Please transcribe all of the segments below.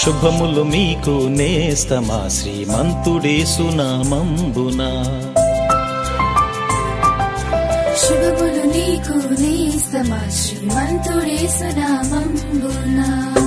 శుభములు మీకు నేస్తమా శ్రీమంతుడేసు నామంబునా. శుభములు నీకు నేస్తమా శ్రీమంతుడేసు నామంబునా.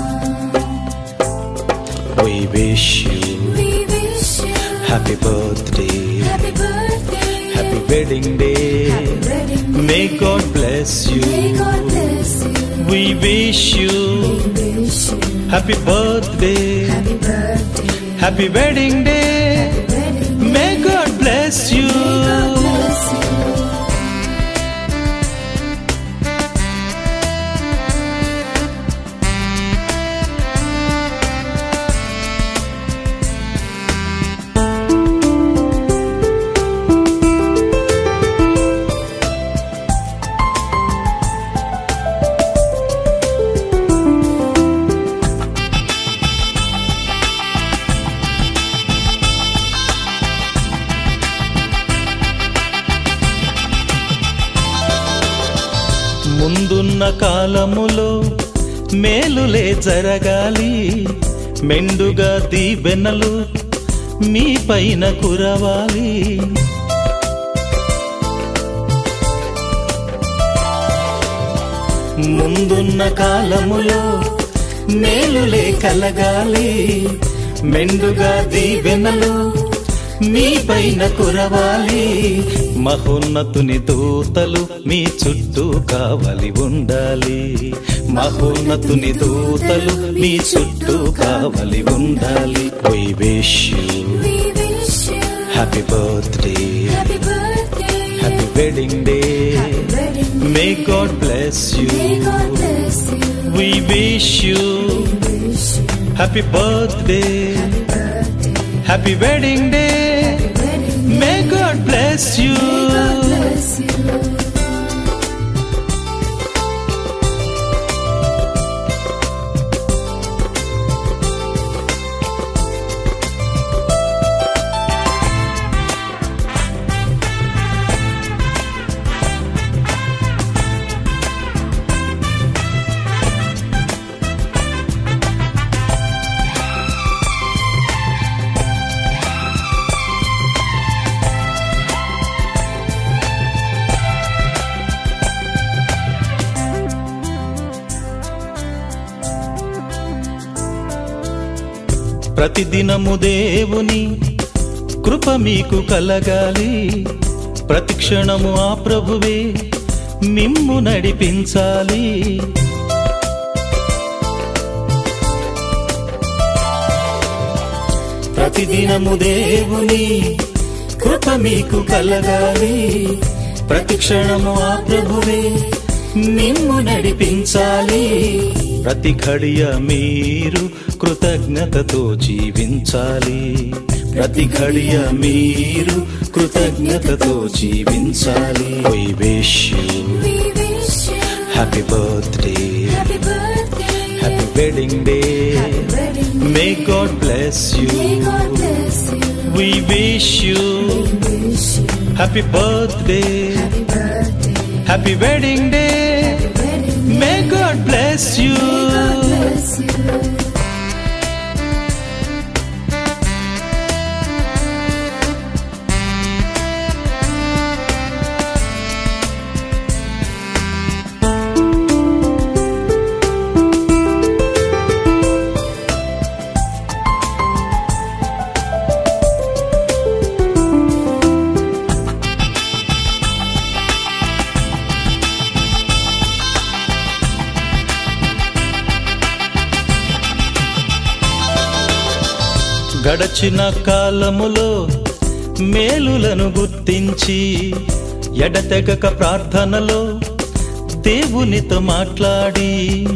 We wish you happy birthday, happy wedding day. May God bless you. We wish you happy birthday, happy wedding day. May God bless you. ముందున్న కాలములో మేలులే జరగాలి, మెండుగా దీవెనలు మీ పైన కురవాలి. ముందున్న కాలములో మేలులే కలగాలి, మెండుగా దీవెనలు మీ పైన కురవాలి. మహోన్నతుని దూతలు మీ చుట్టూ కావలి ఉండాలి, మహోన్నతుని దూతలు మీ చుట్టూ కావలి ఉండాలి. We wish you happy birthday, happy wedding day. May God bless you. We wish you happy birthday, happy wedding day. May God bless you. ప్రతిదినము దేవుని కృప మీకు కలగాలి, ప్రతిక్షణము ఆ ప్రభువే మిమ్ము నడిపించాలి. ప్రతిదినము దేవుని కృప మీకు కలగాలి, ప్రతిక్షణము ఆ ప్రభువే మిమ్ము నడిపించాలి. ప్రతి ఘడియ మీరు కృతజ్ఞతతో జీవించాలి, ప్రతి ఘడియ మీరు కృతజ్ఞతతో జీవించాలి. We wish you happy birthday, happy wedding day. May God bless you. We wish you happy birthday, happy wedding day. May God bless you. గడచిన కాలములో మేలులను గుర్తించి ఎడతెగక ప్రార్థనలో దేవునితో మాట్లాడి,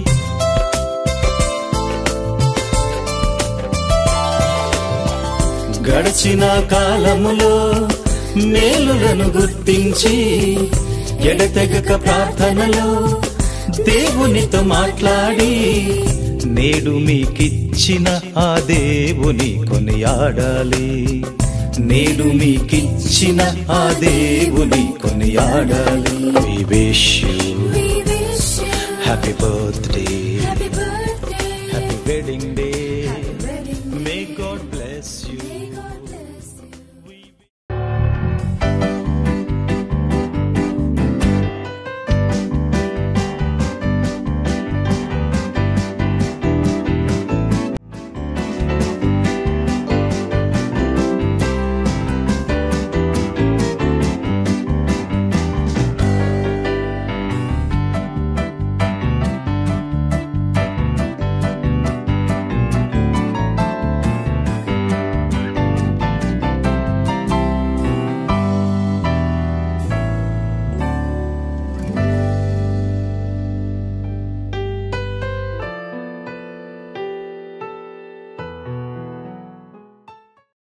గడచిన కాలములో మేలులను గుర్తించి ఎడతెగక ప్రార్థనలో దేవునితో మాట్లాడి, నేడు మీకిచ్చిన ఆ దేవుని కొనియాడాలి, నేడు మీకిచ్చిన ఆ దేవుని కొనియాడాలి. We wish you happy birthday,